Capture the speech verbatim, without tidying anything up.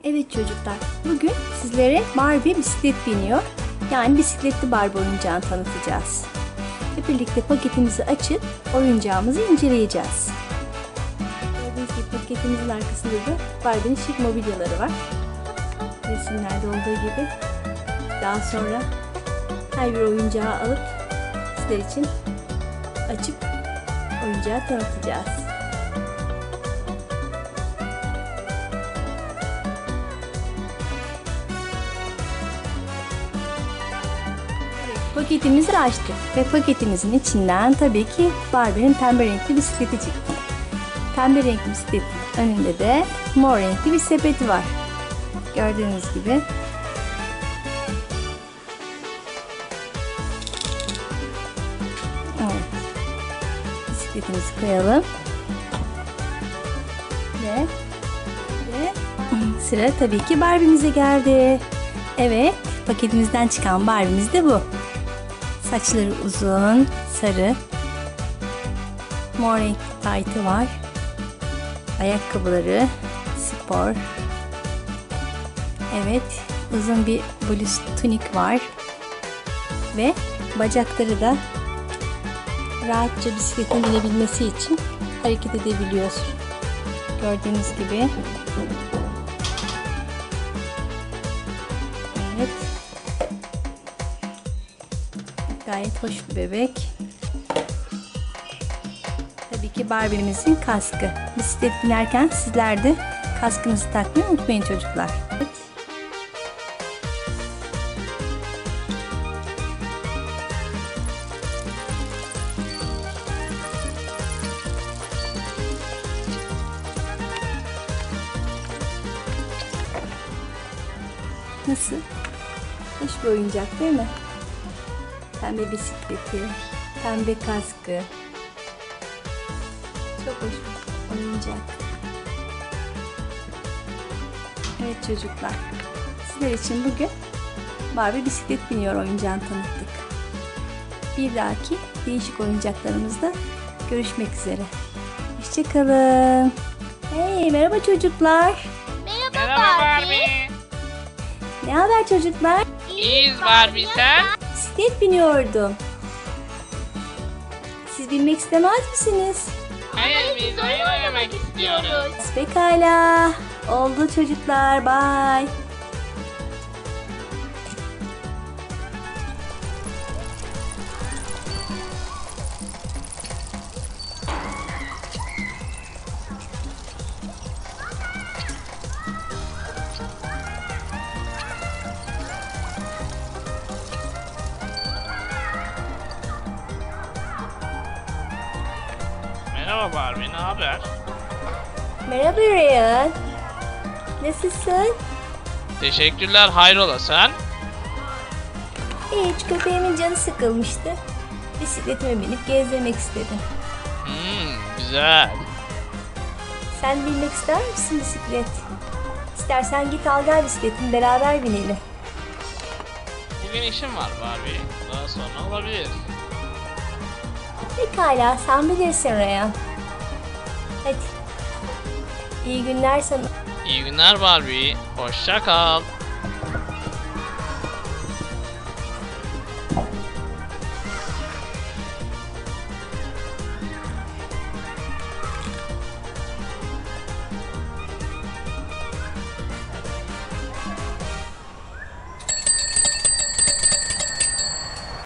Evet çocuklar, bugün sizlere Barbie bisiklet biniyor. Yani bisikletli Barbie oyuncağını tanıtacağız. Hep birlikte paketimizi açıp oyuncağımızı inceleyeceğiz. Gördüğünüz gibi paketimizin arkasında da Barbie'nin şık mobilyaları var. Resimlerde olduğu gibi. Daha sonra her bir oyuncağı alıp sizler için açıp oyuncağı tanıtacağız. Paketimizi açtık ve paketimizin içinden tabii ki Barbie'nin pembe renkli bisikleti çıktı. Pembe renkli bisikletin önünde de mor renkli bir sepeti var. Gördüğünüz gibi. Evet. Bisikletimizi koyalım. Ve, ve sıra tabii ki Barbie'mize geldi. Evet, paketimizden çıkan Barbie'miz de bu. Saçları uzun, sarı, mor renkli taytı var. Ayakkabıları spor. Evet, uzun bir bluz tunik var. Ve bacakları da rahatça bisikletin binebilmesi için hareket edebiliyor. Gördüğünüz gibi. Evet. Gayet hoş bir bebek. Tabii ki Barbie'mizin kaskı. Bisiklet binerken sizler de kaskınızı takmayı unutmayın çocuklar. Evet. Nasıl? Hoş bir oyuncak değil mi? Pembe bisikleti, pembe kaskı. Çok hoş bir oyuncak. Evet çocuklar, sizler için bugün Barbie bisiklet biniyor oyuncağını tanıttık. Bir dahaki değişik oyuncaklarımızda görüşmek üzere. Hoşçakalın. Hey, merhaba çocuklar. Merhaba, merhaba Barbie. Ne haber çocuklar? İyiyiz Barbie, sen? Bisiklet biniyordum. Siz binmek istemez misiniz? Hayır, biz oyun oynamak istiyoruz. Pekala. Oldu çocuklar. Bye. Merhaba Barbie, ne haber? Merhaba Ryan. Nasılsın? Teşekkürler, hayrola sen? Hiç, köpeğimin canı sıkılmıştı. Bisikletime binip gezdirmek istedim. Hmm, güzel. Sen binmek ister misin bisiklet? İstersen git al gel bisikletini, beraber binelim. Bugün işim var Barbie, daha sonra olabilir. Pekala, sen bilirsin Ryan. Hadi. İyi günler sana. İyi günler Barbie, hoşça kal.